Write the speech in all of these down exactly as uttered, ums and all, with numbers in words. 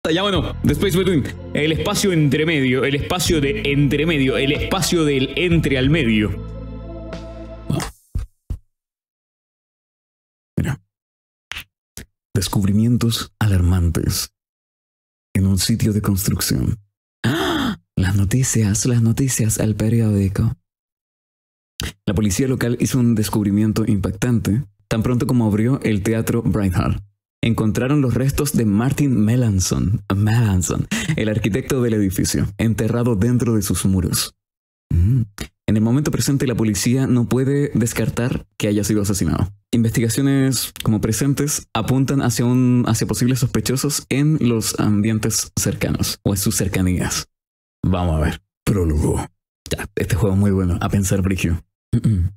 Ya bueno, The Space Between, el espacio entre medio, el espacio de entre medio, el espacio del entre al medio. Mira. Descubrimientos alarmantes en un sitio de construcción. ¡Ah! Las noticias, las noticias al periódico. La policía local hizo un descubrimiento impactante tan pronto como abrió el teatro Bright Hall. Encontraron los restos de Martin Melanson, Melanson, el arquitecto del edificio, enterrado dentro de sus muros. Mm. En el momento presente, la policía no puede descartar que haya sido asesinado. Investigaciones como presentes apuntan hacia, un, hacia posibles sospechosos en los ambientes cercanos o en sus cercanías. Vamos a ver. Prólogo. Ya, este juego es muy bueno. A pensar, Brigio. Mm -mm.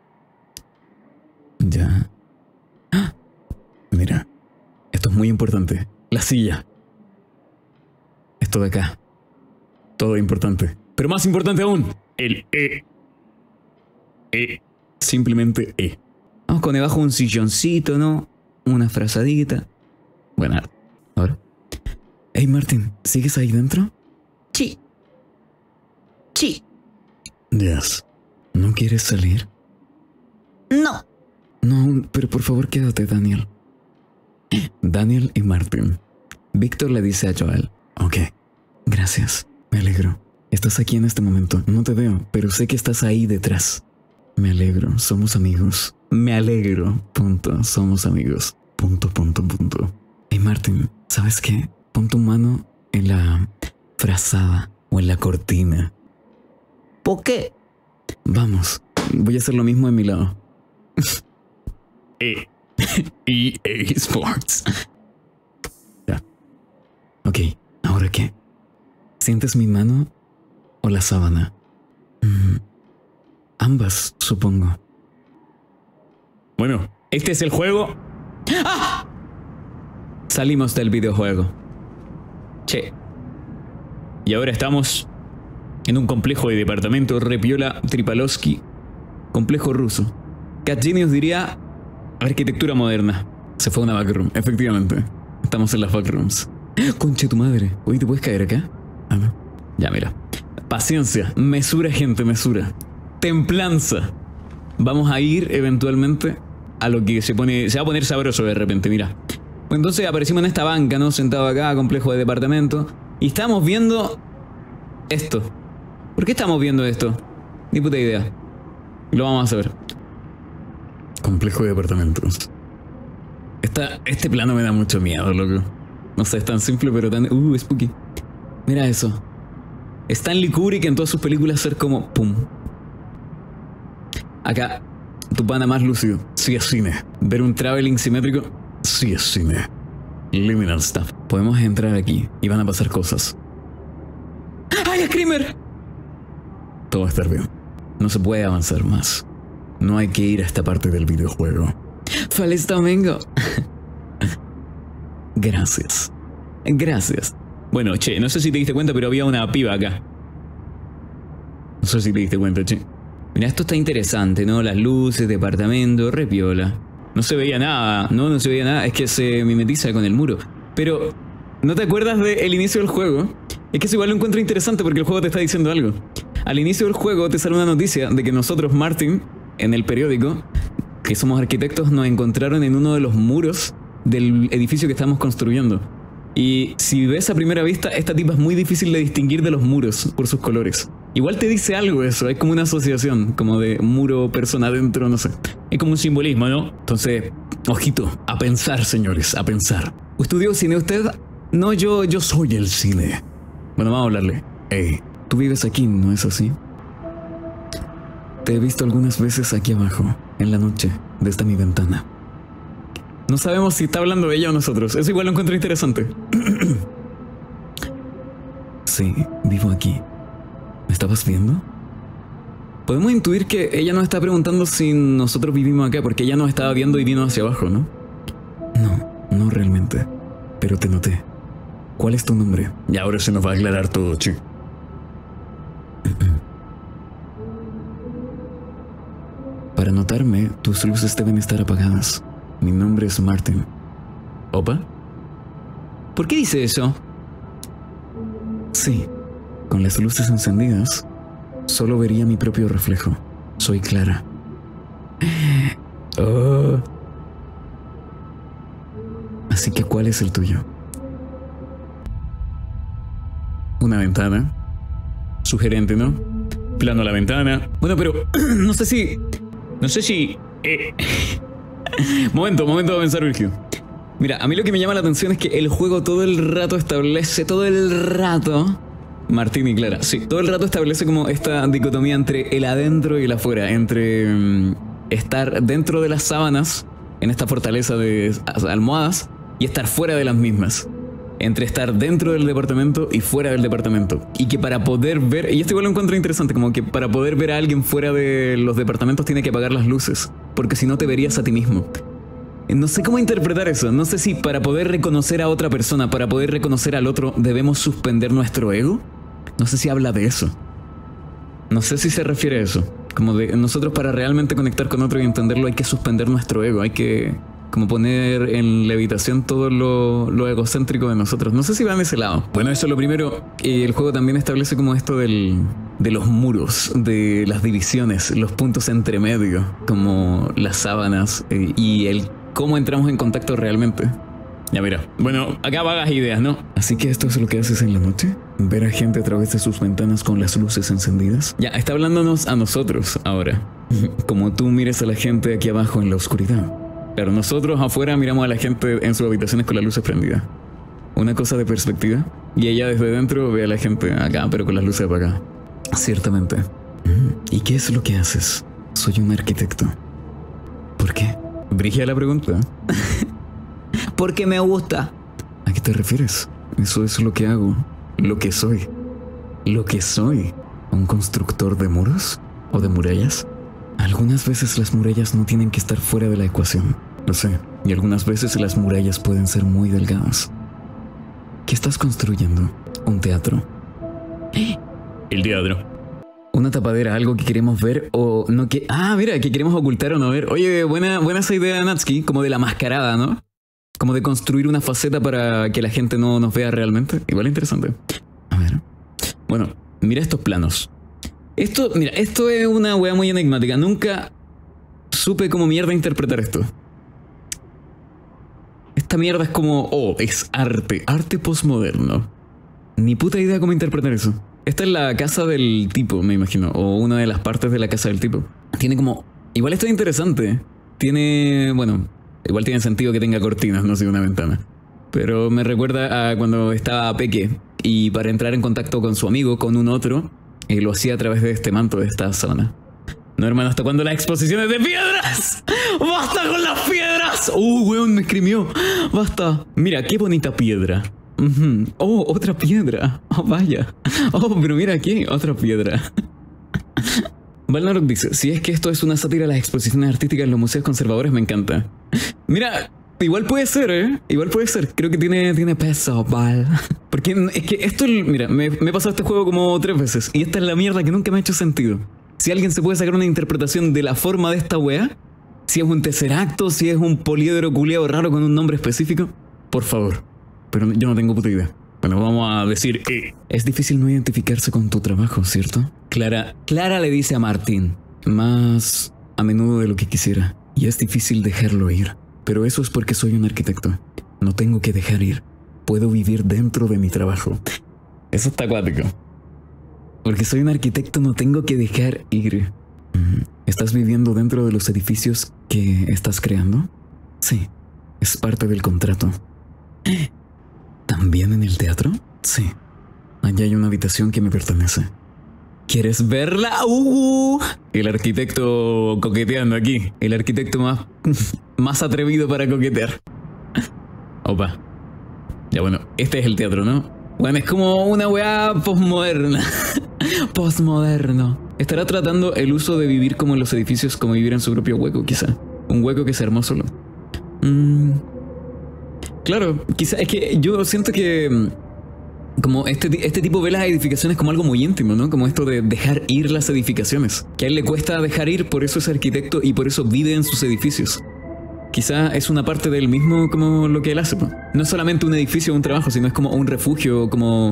Ya. ¡Ah! Mira. Esto es muy importante. La silla. Esto de acá. Todo importante. Pero más importante aún, el E. E. Simplemente E. Vamos con debajo un silloncito, ¿no? Una frazadita. Bueno, ahora. Hey, Martin, ¿sigues ahí dentro? Sí. Sí. Yes. ¿No quieres salir? No. No, pero por favor quédate, Daniel. Daniel y Martin. Víctor le dice a Joel. Ok, gracias, me alegro. Estás aquí en este momento, no te veo, pero sé que estás ahí detrás. Me alegro, somos amigos. Me alegro, punto, somos amigos. Punto, punto, punto. Hey Martin, ¿sabes qué? Pon tu mano en la frazada o en la cortina. ¿Por qué? Vamos, voy a hacer lo mismo de mi lado. E. E A Sports. Ya. Ok, ¿ahora qué? ¿Sientes mi mano o la sábana? Mm, ambas, supongo. Bueno, este es el juego. ¡Ah! Salimos del videojuego. Che. Y ahora estamos en un complejo de departamento repiola Tripalowski. Complejo ruso. Cat Genius diría arquitectura moderna. Se fue a una backroom, efectivamente. Estamos en las backrooms. Conche tu madre. Oye, ¿te puedes caer acá? Ah, no. Ya, mira. Paciencia. Mesura, gente, mesura. Templanza. Vamos a ir eventualmente a lo que se pone... Se va a poner sabroso de repente, mira. Entonces aparecimos en esta banca, ¿no? Sentado acá, complejo de departamento. Y estamos viendo... esto. ¿Por qué estamos viendo esto? Ni puta idea. Lo vamos a saber. Complejo de departamentos. Esta, este plano me da mucho miedo, loco. No sé, es tan simple pero tan... Uh, spooky. Mira eso. Stanley Kubrick en todas sus películas ser como... pum. Acá, tu pana más lúcido. Sí es cine. Ver un traveling simétrico. Sí es cine. Liminal stuff. Podemos entrar aquí y van a pasar cosas. ¡Ay, Screamer! Todo va a estar bien. No se puede avanzar más. No hay que ir a esta parte del videojuego. ¡Feliz domingo! Gracias. Gracias. Bueno, che, no sé si te diste cuenta, pero había una piba acá. No sé si te diste cuenta, che. Mira, esto está interesante, ¿no? Las luces, departamento, repiola. No se veía nada, no, no se veía nada. Es que se mimetiza con el muro. Pero, ¿no te acuerdas del inicio del juego? Es que eso igual lo encuentro interesante porque el juego te está diciendo algo. Al inicio del juego te sale una noticia de que nosotros, Martin... en el periódico, que somos arquitectos, nos encontraron en uno de los muros del edificio que estamos construyendo. Y si ves a primera vista, esta tipa es muy difícil de distinguir de los muros por sus colores. Igual te dice algo eso, es como una asociación, como de muro, persona adentro, no sé. Es como un simbolismo, ¿no? Entonces, ojito, a pensar, señores, a pensar. ¿Estudió cine usted? No, yo, yo soy el cine. Bueno, vamos a hablarle. Hey, tú vives aquí, ¿no es así? Te he visto algunas veces aquí abajo, en la noche, desde mi ventana. No sabemos si está hablando de ella o nosotros. Eso igual lo encuentro interesante. Sí, vivo aquí. ¿Me estabas viendo? Podemos intuir que ella nos está preguntando si nosotros vivimos acá, porque ella nos estaba viendo y vino hacia abajo, ¿no? No, no realmente. Pero te noté. ¿Cuál es tu nombre? Y ahora se nos va a aclarar todo, che. Para notarme, tus luces deben estar apagadas. Mi nombre es Martin. ¿Opa? ¿Por qué dice eso? Sí, con las luces encendidas, solo vería mi propio reflejo. Soy Clara. Oh. Así que, ¿cuál es el tuyo? Una ventana. Sugerente, ¿no? Plano a la ventana. Bueno, pero no sé si... No sé si... Eh. momento, momento de pensar, Virgil. Mira, a mí lo que me llama la atención es que el juego todo el rato establece, todo el rato... Martín y Clara, sí. Todo el rato establece como esta dicotomía entre el adentro y el afuera. Entre um, estar dentro de las sábanas, en esta fortaleza de almohadas, y estar fuera de las mismas. Entre estar dentro del departamento y fuera del departamento. Y que para poder ver... Y esto igual lo encuentro interesante, como que para poder ver a alguien fuera de los departamentos tiene que apagar las luces. Porque si no te verías a ti mismo. No sé cómo interpretar eso. No sé si para poder reconocer a otra persona, para poder reconocer al otro, debemos suspender nuestro ego. No sé si habla de eso. No sé si se refiere a eso. Como de nosotros para realmente conectar con otro y entenderlo hay que suspender nuestro ego. Hay que como poner en levitación todo lo, lo egocéntrico de nosotros. No sé si va en ese lado. Bueno, eso es lo primero. El juego también establece como esto del, de los muros, de las divisiones, los puntos entre medio, como las sábanas eh, y el cómo entramos en contacto realmente. Ya mira, bueno, acá vagas ideas, ¿no? Así que esto es lo que haces en la noche. Ver a gente a través de sus ventanas con las luces encendidas. Ya, está hablándonos a nosotros ahora. Como tú mires a la gente aquí abajo en la oscuridad. Pero nosotros afuera miramos a la gente en sus habitaciones con las luces prendidas. Una cosa de perspectiva. Y ella desde dentro ve a la gente acá, pero con las luces apagadas. Ciertamente. ¿Y qué es lo que haces? Soy un arquitecto. ¿Por qué? Brigia la pregunta. Porque me gusta. ¿A qué te refieres? Eso es lo que hago. Lo que soy. Lo que soy. ¿Un constructor de muros? ¿O de murallas? Algunas veces las murallas no tienen que estar fuera de la ecuación. Lo sé. Y algunas veces las murallas pueden ser muy delgadas. ¿Qué estás construyendo? ¿Un teatro? El teatro. Una tapadera, algo que queremos ver o no que... Ah, mira, que queremos ocultar o no ver. Oye, buena, buena esa idea, Natsuki. Como de la mascarada, ¿no? Como de construir una faceta para que la gente no nos vea realmente. Igual interesante. A ver. Bueno, mira estos planos. Esto, mira, esto es una wea muy enigmática. Nunca supe cómo mierda interpretar esto. Esta mierda es como... Oh, es arte. Arte postmoderno. Ni puta idea cómo interpretar eso. Esta es la casa del tipo, me imagino. O una de las partes de la casa del tipo. Tiene como... Igual esto es interesante. Tiene... Bueno... Igual tiene sentido que tenga cortinas, no sé, una ventana. Pero me recuerda a cuando estaba peque y para entrar en contacto con su amigo, con un otro, eh, lo hacía a través de este manto, de esta zona. No, hermano, ¿hasta cuándo las exposiciones de piedras? ¡Basta con las piedras! ¡Uh, weón, me escribió! ¡Basta! Mira, qué bonita piedra. Uh-huh. ¡Oh, otra piedra! ¡Oh, vaya! ¡Oh, pero mira aquí! Otra piedra. Valnarok dice, si es que esto es una sátira a las exposiciones artísticas en los museos conservadores, me encanta. Mira, igual puede ser, ¿eh? Igual puede ser. Creo que tiene, tiene peso, Val. Porque es que esto, mira, me, me he pasado este juego como tres veces. Y esta es la mierda que nunca me ha hecho sentido. Si alguien se puede sacar una interpretación de la forma de esta wea, si es un tesseracto, si es un poliedro culeado raro con un nombre específico, por favor. Pero yo no tengo puta idea. Bueno, vamos a decir que es difícil no identificarse con tu trabajo, ¿cierto? Clara, Clara le dice a Martín, más a menudo de lo que quisiera. Y es difícil dejarlo ir. Pero eso es porque soy un arquitecto. No tengo que dejar ir. Puedo vivir dentro de mi trabajo. Eso está acuático. Porque soy un arquitecto, no tengo que dejar ir. ¿Estás viviendo dentro de los edificios que estás creando? Sí, es parte del contrato. ¿También en el teatro? Sí. Allá hay una habitación que me pertenece. ¿Quieres verla? ¡Uh! El arquitecto coqueteando aquí. El arquitecto más, más atrevido para coquetear. Opa. Ya bueno, este es el teatro, ¿no? Bueno, es como una weá postmoderna. Postmoderno. Estará tratando el uso de vivir como en los edificios, como vivir en su propio hueco, quizá. Un hueco que se armó solo. Mm. Claro, quizá es que yo siento que como este, este tipo ve las edificaciones como algo muy íntimo, ¿no? Como esto de dejar ir las edificaciones. Que a él le cuesta dejar ir, por eso es arquitecto y por eso vive en sus edificios. Quizá es una parte de él mismo como lo que él hace, ¿no? No es solamente un edificio o un trabajo, sino es como un refugio, como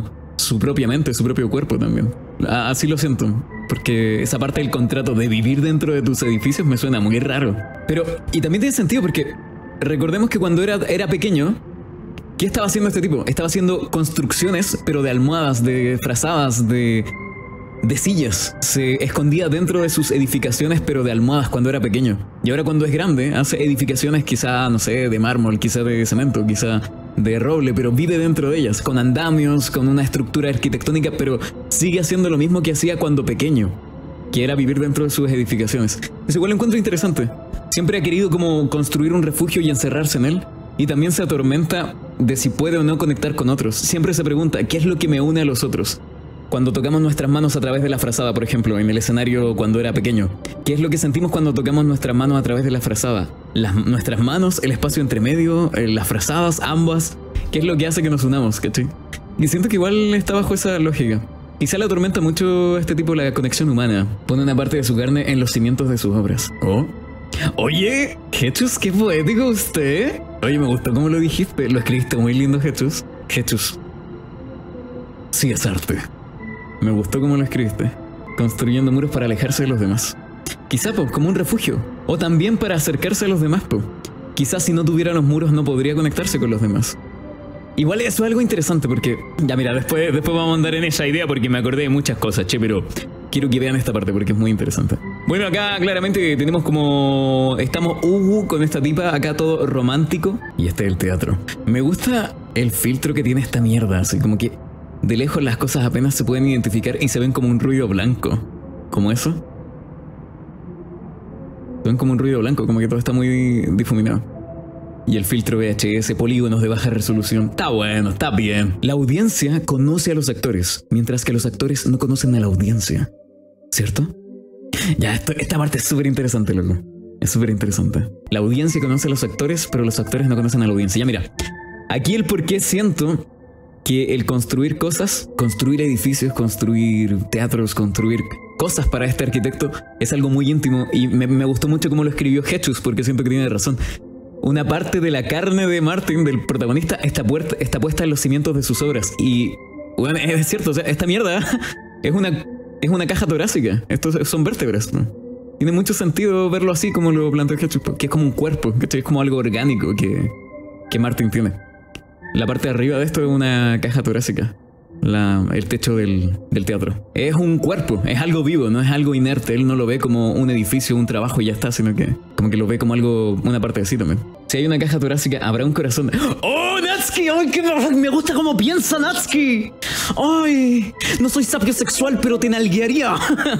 su propia mente, su propio cuerpo también. Así lo siento, porque esa parte del contrato de vivir dentro de tus edificios me suena muy raro. Pero, y también tiene sentido porque recordemos que cuando era, era pequeño, ¿qué estaba haciendo este tipo? Estaba haciendo construcciones, pero de almohadas, de frazadas, de... de sillas. Se escondía dentro de sus edificaciones, pero de almohadas cuando era pequeño. Y ahora cuando es grande, hace edificaciones quizá, no sé, de mármol, quizá de cemento, quizá de roble, pero vive dentro de ellas, con andamios, con una estructura arquitectónica, pero sigue haciendo lo mismo que hacía cuando pequeño, que era vivir dentro de sus edificaciones. Eso igual lo encuentro interesante. Siempre ha querido como construir un refugio y encerrarse en él. Y también se atormenta de si puede o no conectar con otros. Siempre se pregunta, ¿qué es lo que me une a los otros? Cuando tocamos nuestras manos a través de la frazada, por ejemplo, en el escenario cuando era pequeño. ¿Qué es lo que sentimos cuando tocamos nuestras manos a través de la frazada? Las, nuestras manos, el espacio entre medio, eh, las frazadas, ambas. ¿Qué es lo que hace que nos unamos, cachai? Y siento que igual está bajo esa lógica. Quizá le atormenta mucho este tipo la conexión humana. Pone una parte de su carne en los cimientos de sus obras. ¿Oh? Oye, Jesús, qué poético usted. Oye, me gustó cómo lo dijiste. Lo escribiste muy lindo, Jesús. Jesús. Sí, es arte. Me gustó cómo lo escribiste. Construyendo muros para alejarse de los demás. Quizá, pues, como un refugio. O también para acercarse a los demás, pues. Quizás si no tuviera los muros no podría conectarse con los demás. Igual eso es algo interesante porque... Ya mira, después, después vamos a andar en esa idea porque me acordé de muchas cosas, che, pero... Quiero que vean esta parte porque es muy interesante. Bueno, acá claramente tenemos como... Estamos uh, con esta tipa, acá todo romántico. Y este es el teatro. Me gusta el filtro que tiene esta mierda, así como que... De lejos las cosas apenas se pueden identificar y se ven como un ruido blanco. ¿Como eso? Se ven como un ruido blanco, como que todo está muy difuminado. Y el filtro V H S, polígonos de baja resolución. Está bueno, está bien. La audiencia conoce a los actores, mientras que los actores no conocen a la audiencia. ¿Cierto? Ya, esto, esta parte es súper interesante, loco. Es súper interesante. La audiencia conoce a los actores, pero los actores no conocen a la audiencia. Ya mira, aquí el por qué siento... que el construir cosas, construir edificios, construir teatros, construir cosas para este arquitecto es algo muy íntimo y me, me gustó mucho cómo lo escribió Jesús porque siento que tiene razón. Una parte de la carne de Martin, del protagonista, está, puerta, está puesta en los cimientos de sus obras y bueno, es cierto, o sea, esta mierda es una, es una caja torácica, estos son vértebras, ¿no? Tiene mucho sentido verlo así como lo planteó Jesús, que es como un cuerpo, que es como algo orgánico que, que Martin tiene. La parte de arriba de esto es una caja torácica. La, el techo del, del teatro. Es un cuerpo, es algo vivo, no es algo inerte. Él no lo ve como un edificio, un trabajo y ya está, sino que como que lo ve como algo, una parte de sí también. Si hay una caja torácica, habrá un corazón. ¡Oh, Natsuki! ¡Ay, que me gusta cómo piensa Natsuki! ¡Ay! No soy sapio sexual, pero te nalguearía.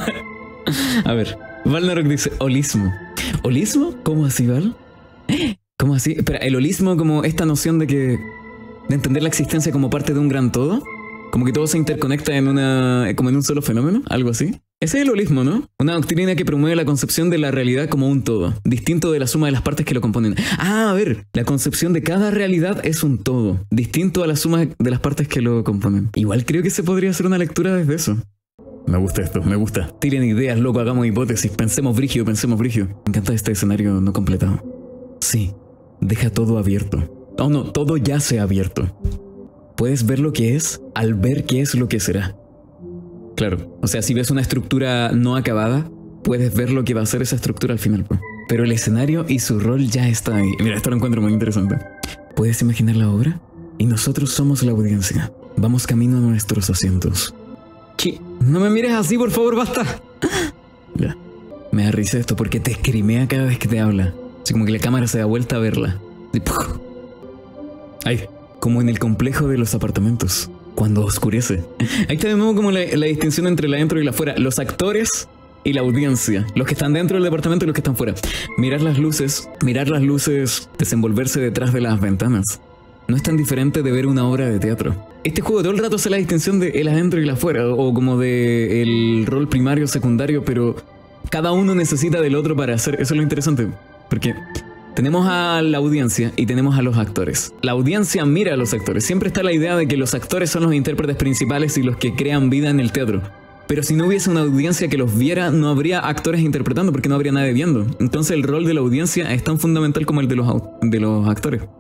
A ver, Valnarok dice holismo. ¿Holismo? ¿Cómo así, Val? ¿Cómo así? Espera, el holismo como esta noción de que... de entender la existencia como parte de un gran todo, como que todo se interconecta en una, como en un solo fenómeno, algo así. Ese es el holismo, ¿no? Una doctrina que promueve la concepción de la realidad como un todo, distinto de la suma de las partes que lo componen. Ah, a ver, la concepción de cada realidad es un todo, distinto a la suma de las partes que lo componen. Igual creo que se podría hacer una lectura desde eso. Me gusta esto, me gusta. Tiren ideas, loco, hagamos hipótesis, pensemos brígido, pensemos brígido. Me encanta este escenario no completado. Sí, deja todo abierto. Oh no, todo ya se ha abierto. Puedes ver lo que es al ver qué es lo que será. Claro, o sea, si ves una estructura no acabada, puedes ver lo que va a ser esa estructura al final. Pero el escenario y su rol ya está ahí. Mira, esto lo encuentro muy interesante. ¿Puedes imaginar la obra? Y nosotros somos la audiencia. Vamos camino a nuestros asientos. Chi, no me mires así, por favor, basta. Ya. Me da risa esto porque te escrimea cada vez que te habla. Así como que la cámara se da vuelta a verla. Y ¡puf! Ahí, como en el complejo de los apartamentos, cuando oscurece. Ahí está de nuevo como la, la distinción entre la dentro y la fuera. Los actores y la audiencia. Los que están dentro del departamento y los que están fuera. Mirar las luces, mirar las luces desenvolverse detrás de las ventanas. No es tan diferente de ver una obra de teatro. Este juego todo el rato hace la distinción de el adentro y el afuera, o como de el rol primario, secundario, pero cada uno necesita del otro para hacer. Eso es lo interesante, porque... tenemos a la audiencia y tenemos a los actores. La audiencia mira a los actores. Siempre está la idea de que los actores son los intérpretes principales y los que crean vida en el teatro. Pero si no hubiese una audiencia que los viera, no habría actores interpretando porque no habría nadie viendo. Entonces el rol de la audiencia es tan fundamental como el de los, de los actores.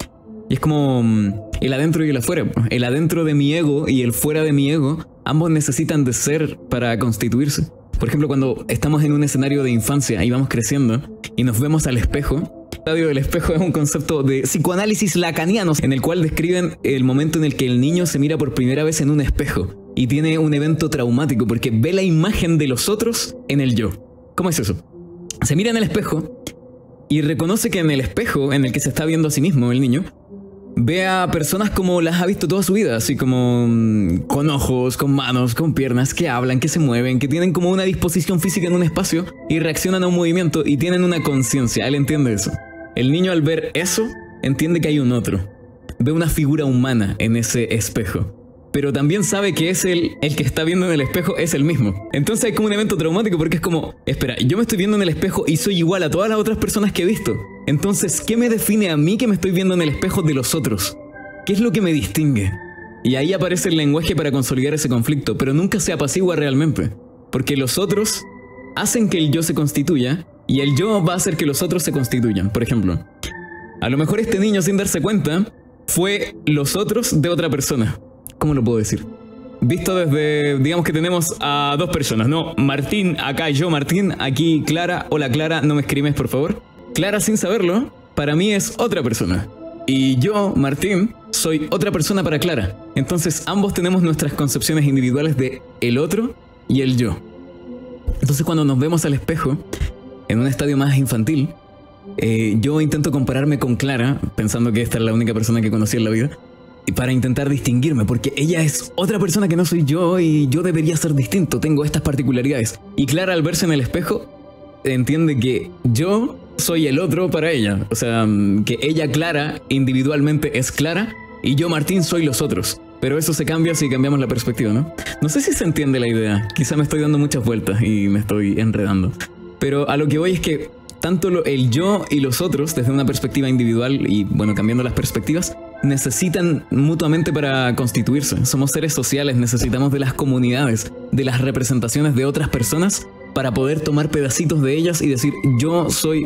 Y es como mm, el adentro y el afuera. El adentro de mi ego y el fuera de mi ego, ambos necesitan de ser para constituirse. Por ejemplo, cuando estamos en un escenario de infancia y vamos creciendo y nos vemos al espejo, el estadio del espejo es un concepto de psicoanálisis lacaniano en el cual describen el momento en el que el niño se mira por primera vez en un espejo y tiene un evento traumático porque ve la imagen de los otros en el yo. ¿Cómo es eso? Se mira en el espejo y reconoce que en el espejo en el que se está viendo a sí mismo el niño, ve a personas como las ha visto toda su vida, así como mmm, con ojos, con manos, con piernas, que hablan, que se mueven, que tienen como una disposición física en un espacio y reaccionan a un movimiento y tienen una conciencia. Él entiende eso. El niño al ver eso, entiende que hay un otro. Ve una figura humana en ese espejo. Pero también sabe que es el, el que está viendo en el espejo es el mismo. Entonces hay como un evento traumático porque es como, espera, yo me estoy viendo en el espejo y soy igual a todas las otras personas que he visto. Entonces, ¿qué me define a mí que me estoy viendo en el espejo de los otros? ¿Qué es lo que me distingue? Y ahí aparece el lenguaje para consolidar ese conflicto, pero nunca se apacigua realmente. Porque los otros hacen que el yo se constituya y el yo va a hacer que los otros se constituyan. Por ejemplo, a lo mejor este niño sin darse cuenta fue los otros de otra persona. ¿Cómo lo puedo decir? Visto desde, digamos que tenemos a dos personas, ¿no? Martín, acá yo Martín, aquí Clara. Hola Clara, no me escribes por favor. Clara sin saberlo, para mí es otra persona. Y yo, Martín, soy otra persona para Clara. Entonces ambos tenemos nuestras concepciones individuales de el otro y el yo. Entonces cuando nos vemos al espejo, en un estadio más infantil, eh, yo intento compararme con Clara, pensando que esta es la única persona que conocí en la vida, para intentar distinguirme, porque ella es otra persona que no soy yo y yo debería ser distinto, tengo estas particularidades. Y Clara al verse en el espejo entiende que yo soy el otro para ella, o sea, que ella Clara individualmente es Clara y yo Martín soy los otros. Pero eso se cambia si cambiamos la perspectiva, ¿no? No sé si se entiende la idea, quizá me estoy dando muchas vueltas y me estoy enredando. Pero a lo que voy es que tanto lo, el yo y los otros, desde una perspectiva individual y, bueno, cambiando las perspectivas, necesitan mutuamente para constituirse. Somos seres sociales, necesitamos de las comunidades, de las representaciones de otras personas para poder tomar pedacitos de ellas y decir, yo soy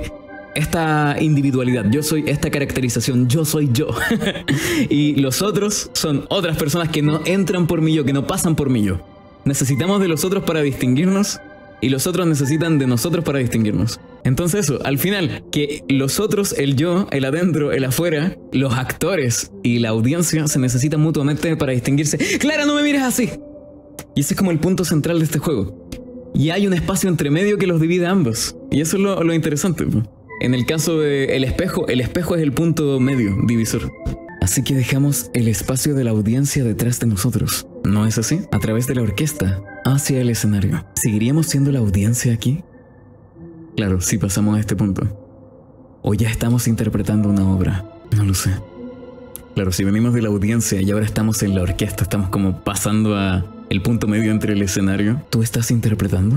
esta individualidad, yo soy esta caracterización, yo soy yo. Y los otros son otras personas que no entran por mí yo, que no pasan por mí yo. Necesitamos de los otros para distinguirnos y los otros necesitan de nosotros para distinguirnos. Entonces eso, al final, que los otros, el yo, el adentro, el afuera, los actores y la audiencia se necesitan mutuamente para distinguirse. ¡Clara, no me mires así! Y ese es como el punto central de este juego. Y hay un espacio entre medio que los divide a ambos. Y eso es lo, lo interesante. En el caso del espejo, el espejo es el punto medio, divisor. Así que dejamos el espacio de la audiencia detrás de nosotros. ¿No es así? A través de la orquesta, hacia el escenario. ¿Seguiríamos siendo la audiencia aquí? Claro, si pasamos a este punto. ¿O ya estamos interpretando una obra? No lo sé. Claro, si venimos de la audiencia y ahora estamos en la orquesta, estamos como pasando a el punto medio entre el escenario. ¿Tú estás interpretando?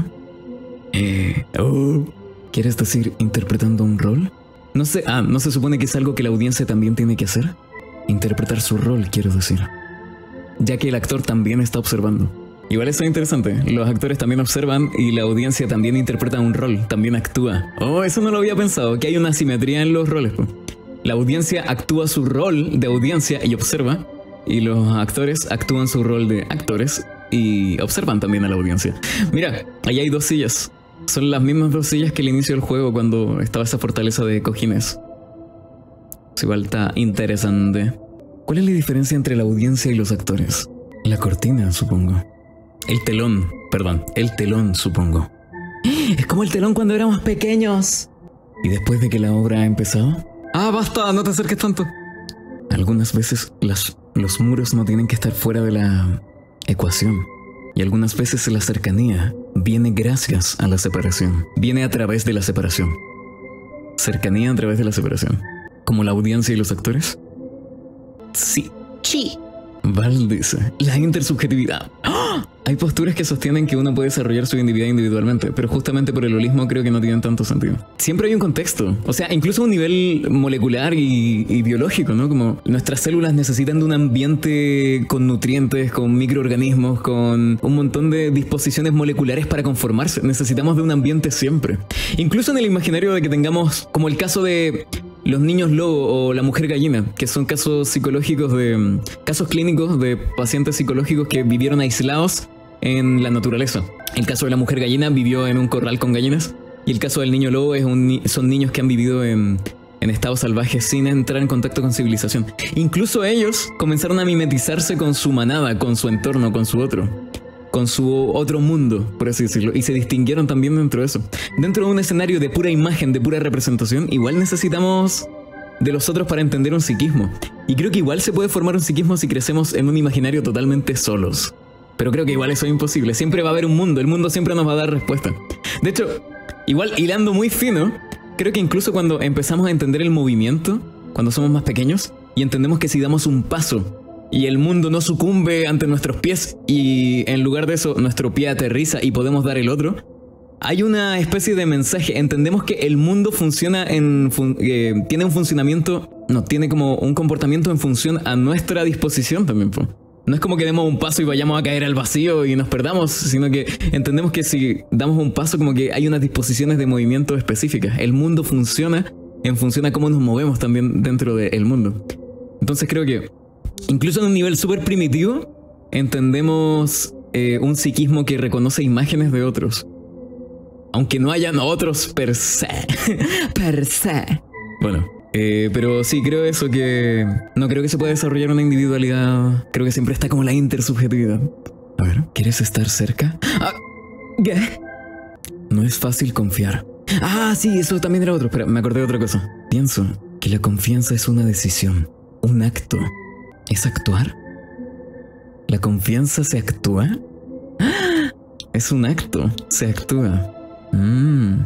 Eh... Oh, ¿quieres decir interpretando un rol? No sé... Ah, ¿no se supone que es algo que la audiencia también tiene que hacer? Interpretar su rol, quiero decir. Ya que el actor también está observando. Igual eso es interesante. Los actores también observan y la audiencia también interpreta un rol, también actúa. Oh, eso no lo había pensado, que hay una asimetría en los roles. La audiencia actúa su rol de audiencia y observa, y los actores actúan su rol de actores y observan también a la audiencia. Mira, ahí hay dos sillas. Son las mismas dos sillas que al inicio del juego cuando estaba esa fortaleza de cojines. Igual está interesante. ¿Cuál es la diferencia entre la audiencia y los actores? La cortina, supongo. El telón, perdón, el telón, supongo. Es como el telón cuando éramos pequeños. ¿Y después de que la obra ha empezado? Ah, basta, no te acerques tanto. Algunas veces las, los muros no tienen que estar fuera de la ecuación. Y algunas veces la cercanía viene gracias a la separación. Viene a través de la separación. Cercanía a través de la separación. ¿Como la audiencia y los actores? Sí. Sí. Val dice, la intersubjetividad. ¡Oh! Hay posturas que sostienen que uno puede desarrollar su individualidad individualmente, pero justamente por el holismo creo que no tienen tanto sentido. Siempre hay un contexto, o sea, incluso a un nivel molecular y, y biológico, ¿no? Como nuestras células necesitan de un ambiente con nutrientes, con microorganismos, con un montón de disposiciones moleculares para conformarse. Necesitamos de un ambiente siempre. Incluso en el imaginario de que tengamos, como el caso de los niños lobo o la mujer gallina, que son casos psicológicos de... casos clínicos de pacientes psicológicos que vivieron aislados en la naturaleza. El caso de la mujer gallina vivió en un corral con gallinas, y el caso del niño lobo es un, son niños que han vivido en, en estados salvajes sin entrar en contacto con civilización. Incluso ellos comenzaron a mimetizarse con su manada, con su entorno, con su otro, con su otro mundo, por así decirlo, y se distinguieron también dentro de eso. Dentro de un escenario de pura imagen, de pura representación, igual necesitamos de los otros para entender un psiquismo. Y creo que igual se puede formar un psiquismo si crecemos en un imaginario totalmente solos. Pero creo que igual eso es imposible. Siempre va a haber un mundo, el mundo siempre nos va a dar respuesta. De hecho, igual hilando muy fino, creo que incluso cuando empezamos a entender el movimiento, cuando somos más pequeños, y entendemos que si damos un paso y el mundo no sucumbe ante nuestros pies y en lugar de eso nuestro pie aterriza y podemos dar el otro, hay una especie de mensaje. Entendemos que el mundo funciona en... Fun eh, tiene un funcionamiento... No, tiene como un comportamiento en función a nuestra disposición también, po. No es como que demos un paso y vayamos a caer al vacío y nos perdamos, sino que entendemos que si damos un paso como que hay unas disposiciones de movimiento específicas. El mundo funciona en función a cómo nos movemos también dentro del mundo. Entonces creo que incluso en un nivel súper primitivo entendemos eh, un psiquismo que reconoce imágenes de otros. Aunque no hayan otros per se. Per se. Bueno. Eh, pero sí, creo eso, que no creo que se pueda desarrollar una individualidad. Creo que siempre está como la intersubjetividad. A ver, ¿quieres estar cerca? Ah, ¿qué? No es fácil confiar. Ah, sí, eso también era otro. Espera, me acordé de otra cosa. Pienso que la confianza es una decisión, un acto. ¿Es actuar? ¿La confianza se actúa? ¡Ah! Es un acto, se actúa. Mmm...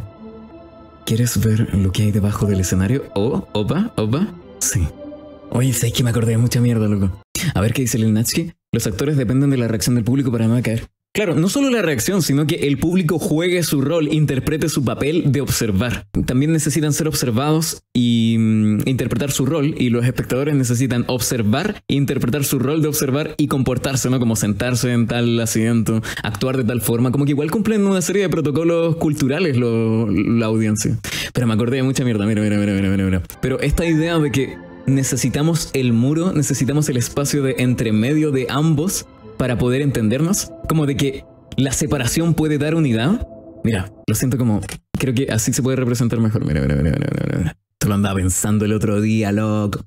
¿Quieres ver lo que hay debajo del escenario? Oh, opa, opa. Sí. Oye, sé que me acordé de mucha mierda, loco. A ver qué dice Lil Natsky. Los actores dependen de la reacción del público para no caer. Claro, no solo la reacción, sino que el público juegue su rol, interprete su papel de observar. También necesitan ser observados y mm, interpretar su rol, y los espectadores necesitan observar e interpretar su rol de observar y comportarse, ¿no? Como sentarse en tal asiento, actuar de tal forma, como que igual cumplen una serie de protocolos culturales lo, la audiencia. Pero me acordé de mucha mierda, mira, mira, mira, mira, mira, mira. Pero esta idea de que necesitamos el muro, necesitamos el espacio de entremedio de ambos para poder entendernos, como de que la separación puede dar unidad. Mira, lo siento como... Creo que así se puede representar mejor. Mira, mira, mira, mira, mira, mira. Esto lo andaba pensando el otro día, loco.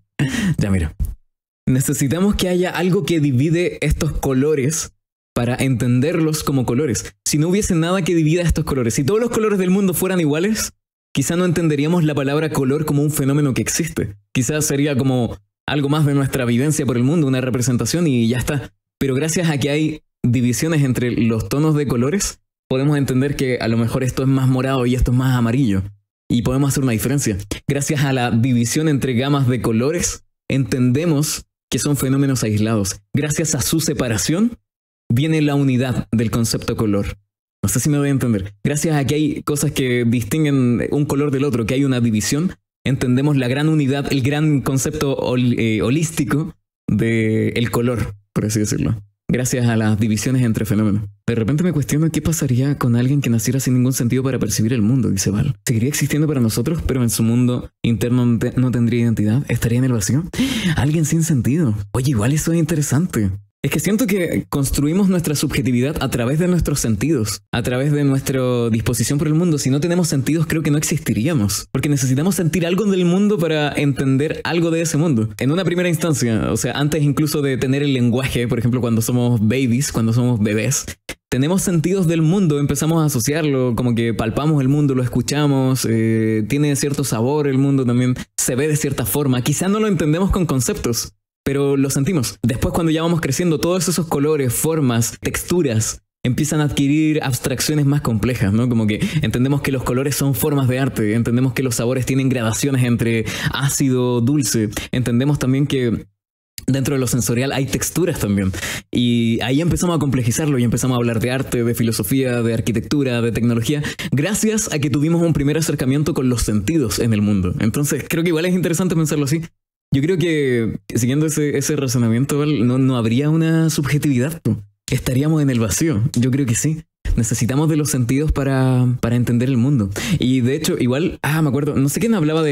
Ya, mira. Necesitamos que haya algo que divide estos colores para entenderlos como colores. Si no hubiese nada que divida estos colores, si todos los colores del mundo fueran iguales, quizá no entenderíamos la palabra color como un fenómeno que existe. Quizás sería como algo más de nuestra vivencia por el mundo, una representación y ya está. Pero gracias a que hay divisiones entre los tonos de colores, podemos entender que a lo mejor esto es más morado y esto es más amarillo. Y podemos hacer una diferencia. Gracias a la división entre gamas de colores, entendemos que son fenómenos aislados. Gracias a su separación, viene la unidad del concepto color. No sé si me voy a entender. Gracias a que hay cosas que distinguen un color del otro, que hay una división, entendemos la gran unidad, el gran concepto hol eh, holístico del color, por así decirlo. Gracias a las divisiones entre fenómenos. De repente me cuestiono qué pasaría con alguien que naciera sin ningún sentido para percibir el mundo, dice Val. ¿Seguiría existiendo para nosotros, pero en su mundo interno no, te no tendría identidad? ¿Estaría en el vacío? Alguien sin sentido. Oye, igual eso es interesante. Es que siento que construimos nuestra subjetividad a través de nuestros sentidos, a través de nuestra disposición por el mundo. Si no tenemos sentidos, creo que no existiríamos, porque necesitamos sentir algo del mundo para entender algo de ese mundo. En una primera instancia, o sea, antes incluso de tener el lenguaje, por ejemplo, cuando somos babies, cuando somos bebés, tenemos sentidos del mundo, empezamos a asociarlo, como que palpamos el mundo, lo escuchamos, eh, tiene cierto sabor el mundo también, se ve de cierta forma. Quizá no lo entendemos con conceptos, pero lo sentimos. Después, cuando ya vamos creciendo, todos esos colores, formas, texturas empiezan a adquirir abstracciones más complejas, ¿no? Como que entendemos que los colores son formas de arte, entendemos que los sabores tienen gradaciones entre ácido, dulce, entendemos también que dentro de lo sensorial hay texturas también. Y ahí empezamos a complejizarlo y empezamos a hablar de arte, de filosofía, de arquitectura, de tecnología, gracias a que tuvimos un primer acercamiento con los sentidos en el mundo. Entonces, creo que igual es interesante pensarlo así. Yo creo que, siguiendo ese, ese razonamiento, no, no habría una subjetividad, ¿no? Estaríamos en el vacío. Yo creo que sí. Necesitamos de los sentidos para, para entender el mundo. Y de hecho, igual, ah, me acuerdo, no sé quién hablaba de,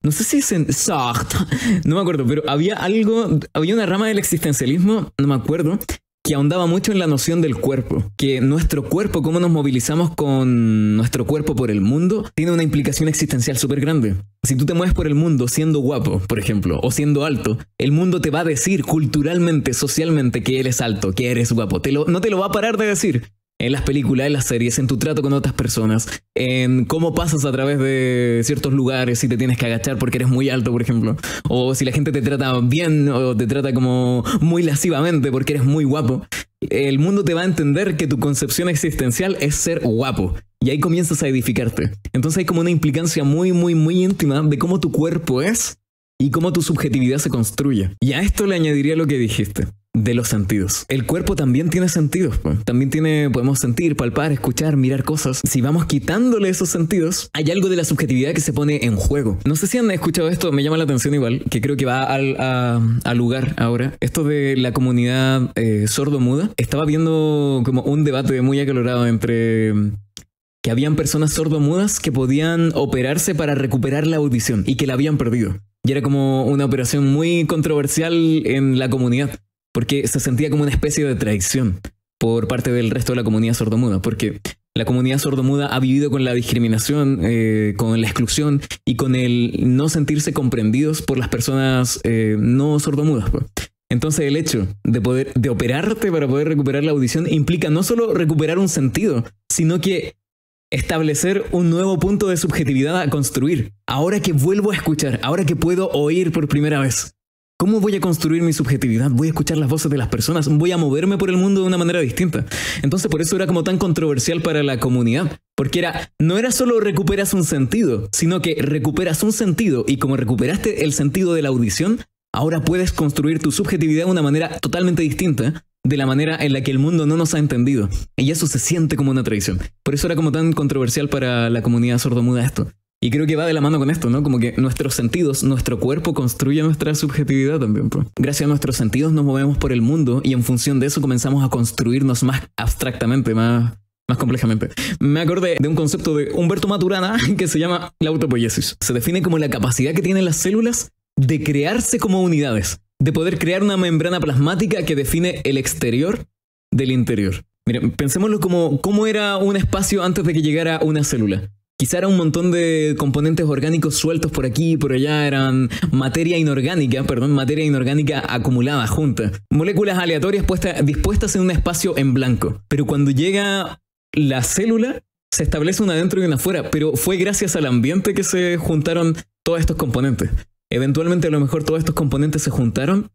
No sé si es en Sartre, no me acuerdo, pero había algo, había una rama del existencialismo, no me acuerdo, que ahondaba mucho en la noción del cuerpo, que nuestro cuerpo, cómo nos movilizamos con nuestro cuerpo por el mundo, tiene una implicación existencial súper grande. Si tú te mueves por el mundo siendo guapo, por ejemplo, o siendo alto, el mundo te va a decir culturalmente, socialmente que eres alto, que eres guapo. Te lo, no te lo va a parar de decir. En las películas, en las series, en tu trato con otras personas, en cómo pasas a través de ciertos lugares, si te tienes que agachar porque eres muy alto, por ejemplo, o si la gente te trata bien o te trata como muy lascivamente porque eres muy guapo. El mundo te va a entender que tu concepción existencial es ser guapo. Y ahí comienzas a edificarte. Entonces hay como una implicancia muy, muy, muy íntima de cómo tu cuerpo es y cómo tu subjetividad se construye. Y a esto le añadiría lo que dijiste. De los sentidos. El cuerpo también tiene sentidos, pues. También tiene, podemos sentir, palpar, escuchar, mirar cosas. Si vamos quitándole esos sentidos, hay algo de la subjetividad que se pone en juego. No sé si han escuchado esto, me llama la atención igual, que creo que va al, a, al lugar ahora. Esto de la comunidad eh, sordo-muda. Estaba viendo como un debate muy acalorado entre que habían personas sordo-mudas que podían operarse para recuperar la audición y que la habían perdido. Y era como una operación muy controversial en la comunidad. Porque se sentía como una especie de traición por parte del resto de la comunidad sordomuda. Porque la comunidad sordomuda ha vivido con la discriminación, eh, con la exclusión y con el no sentirse comprendidos por las personas eh, no sordomudas. Pues. Entonces el hecho de poder de operarte para poder recuperar la audición implica no solo recuperar un sentido, sino que establecer un nuevo punto de subjetividad a construir. Ahora que vuelvo a escuchar, ahora que puedo oír por primera vez. ¿Cómo voy a construir mi subjetividad? Voy a escuchar las voces de las personas, voy a moverme por el mundo de una manera distinta. Entonces por eso era como tan controversial para la comunidad, porque era, no era solo recuperas un sentido, sino que recuperas un sentido y como recuperaste el sentido de la audición, ahora puedes construir tu subjetividad de una manera totalmente distinta de la manera en la que el mundo no nos ha entendido. Y eso se siente como una traición. Por eso era como tan controversial para la comunidad sordomuda esto. Y creo que va de la mano con esto, ¿no? Como que nuestros sentidos, nuestro cuerpo construye nuestra subjetividad también, pues. Gracias a nuestros sentidos nos movemos por el mundo y en función de eso comenzamos a construirnos más abstractamente, más, más complejamente. Me acordé de un concepto de Humberto Maturana que se llama la autopoiesis. Se define como la capacidad que tienen las células de crearse como unidades, de poder crear una membrana plasmática que define el exterior del interior. Miren, pensémoslo como cómo era un espacio antes de que llegara una célula. Quizá era un montón de componentes orgánicos sueltos por aquí y por allá, eran materia inorgánica, perdón, materia inorgánica acumulada, junta. Moléculas aleatorias puestas, dispuestas en un espacio en blanco. Pero cuando llega la célula, se establece una dentro y una afuera, pero fue gracias al ambiente que se juntaron todos estos componentes. Eventualmente a lo mejor todos estos componentes se juntaron,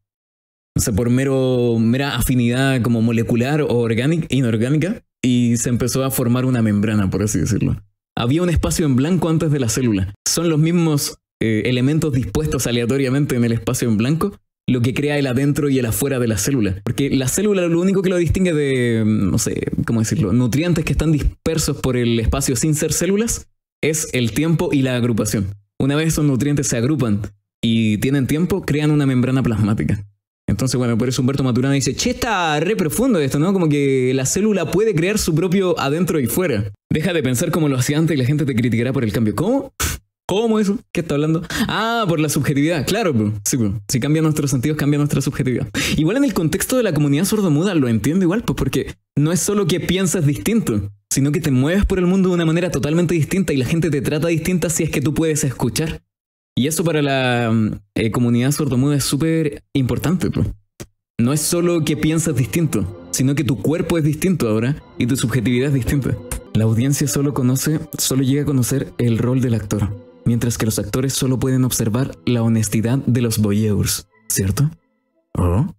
o sea, por mero, mera afinidad como molecular o orgánica, inorgánica, y se empezó a formar una membrana, por así decirlo. Había un espacio en blanco antes de la célula. Son los mismos eh, elementos dispuestos aleatoriamente en el espacio en blanco lo que crea el adentro y el afuera de la célula. Porque la célula lo único que lo distingue de, no sé, ¿cómo decirlo? Nutrientes que están dispersos por el espacio sin ser células es el tiempo y la agrupación. Una vez esos nutrientes se agrupan y tienen tiempo, crean una membrana plasmática. Entonces, bueno, por eso Humberto Maturana dice, che, está re profundo esto, ¿no? Como que la célula puede crear su propio adentro y fuera. Deja de pensar como lo hacía antes y la gente te criticará por el cambio. ¿Cómo? ¿Cómo eso? ¿Qué está hablando? Ah, por la subjetividad. Claro, bro. Sí, bro. Si cambian nuestros sentidos, cambia nuestra subjetividad. Igual en el contexto de la comunidad sordomuda lo entiendo igual, pues porque no es solo que piensas distinto, sino que te mueves por el mundo de una manera totalmente distinta y la gente te trata distinta si es que tú puedes escuchar. Y eso para la eh, comunidad sordomuda es súper importante, pues. No es solo que piensas distinto, sino que tu cuerpo es distinto ahora y tu subjetividad es distinta. La audiencia solo conoce, solo llega a conocer el rol del actor, mientras que los actores solo pueden observar la honestidad de los voyeurs, ¿cierto? ¿Oh?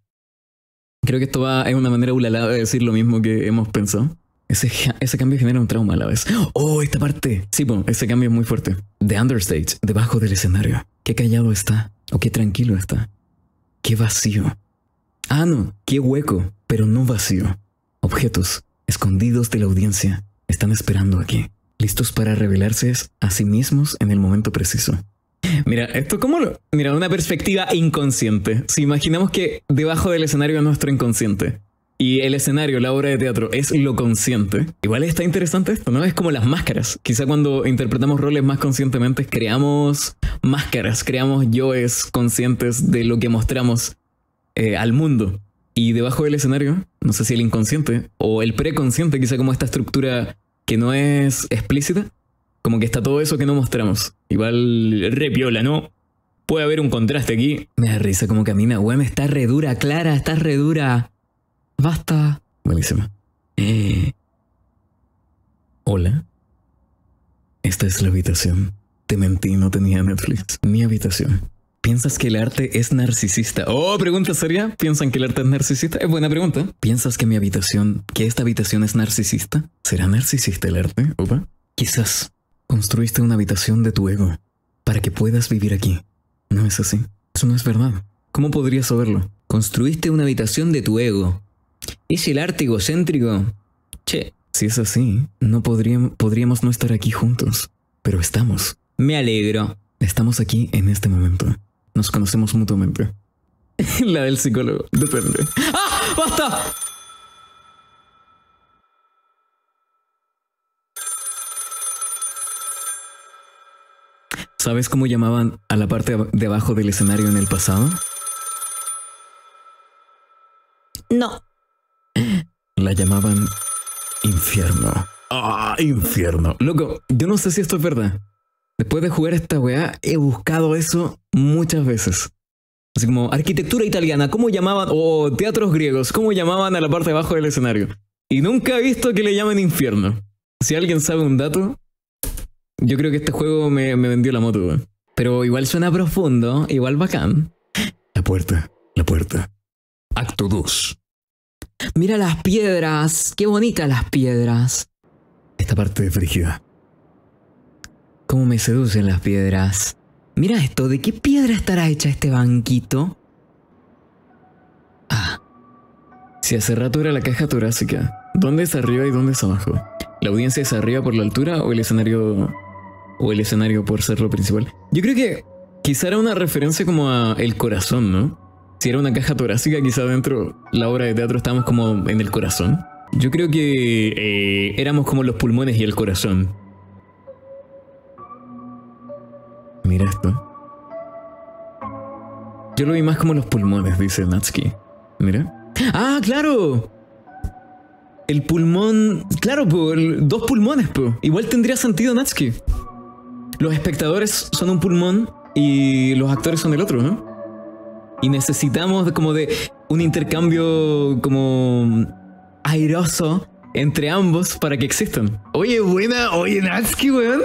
Creo que esto va, es una manera ulala de decir lo mismo que hemos pensado. Ese, ese cambio genera un trauma a la vez. ¡Oh, esta parte! Sí, pues, ese cambio es muy fuerte. The understage, debajo del escenario. Qué callado está, o qué tranquilo está. Qué vacío. Ah, no, qué hueco, pero no vacío. Objetos, escondidos de la audiencia, están esperando aquí, listos para revelarse a sí mismos en el momento preciso. Mira, esto como lo... Mira, una perspectiva inconsciente. Si imaginamos que debajo del escenario es nuestro inconsciente, Y el escenario, la obra de teatro, es lo consciente. Igual está interesante esto, ¿no? Es como las máscaras. Quizá cuando interpretamos roles más conscientemente, creamos máscaras, creamos yoes conscientes de lo que mostramos eh, al mundo. Y debajo del escenario, no sé si el inconsciente o el preconsciente, quizá como esta estructura que no es explícita, como que está todo eso que no mostramos. Igual re piola, ¿no? Puede haber un contraste aquí. Me da risa como camina, weón, está re dura, Clara, está re dura. Basta. Buenísimo. Eh... Hola. Esta es la habitación. Te mentí, no tenía Netflix. Mi habitación. ¿Piensas que el arte es narcisista? Oh, pregunta seria. ¿Piensan que el arte es narcisista? Es buena pregunta. ¿Piensas que mi habitación, que esta habitación es narcisista? ¿Será narcisista el arte? Opa. Quizás construiste una habitación de tu ego para que puedas vivir aquí. No es así. Eso no es verdad. ¿Cómo podrías saberlo? Construiste una habitación de tu ego. ¿Es el arte egocéntrico? Che. Si es así, no podríamos, podríamos no estar aquí juntos. Pero estamos. Me alegro. Estamos aquí en este momento. Nos conocemos mutuamente. La del psicólogo. Depende. ¡Ah! ¡Basta! ¿Sabes cómo llamaban a la parte de abajo del escenario en el pasado? No. La llamaban infierno. ¡Ah! Infierno. Loco, yo no sé si esto es verdad. Después de jugar esta weá, he buscado eso muchas veces. Así como arquitectura italiana, ¿cómo llamaban? O teatros griegos, ¿cómo llamaban a la parte de abajo del escenario? Y nunca he visto que le llamen infierno. Si alguien sabe un dato, yo creo que este juego me, me vendió la moto, weón. Pero igual suena profundo, igual bacán. La puerta, la puerta. Acto dos. Mira las piedras, qué bonitas las piedras. Esta parte es frígida. Cómo me seducen las piedras. Mira esto, ¿de qué piedra estará hecha este banquito? Ah. Si hace rato era la caja torácica, ¿dónde es arriba y dónde es abajo? ¿La audiencia es arriba por la altura o el escenario o el escenario por ser lo principal? Yo creo que quizá era una referencia como a el corazón, ¿no? Si era una caja torácica, quizá dentro la obra de teatro estábamos como en el corazón. Yo creo que eh, éramos como los pulmones y el corazón. Mira esto. Yo lo vi más como los pulmones, dice Natsuki. Mira. ¡Ah, claro! El pulmón... Claro, po, el, dos pulmones, po. Igual tendría sentido Natsuki. Los espectadores son un pulmón y los actores son el otro, ¿no? Y necesitamos de, como de un intercambio como airoso entre ambos para que existan. Oye, buena. Oye, Natsuki, weón.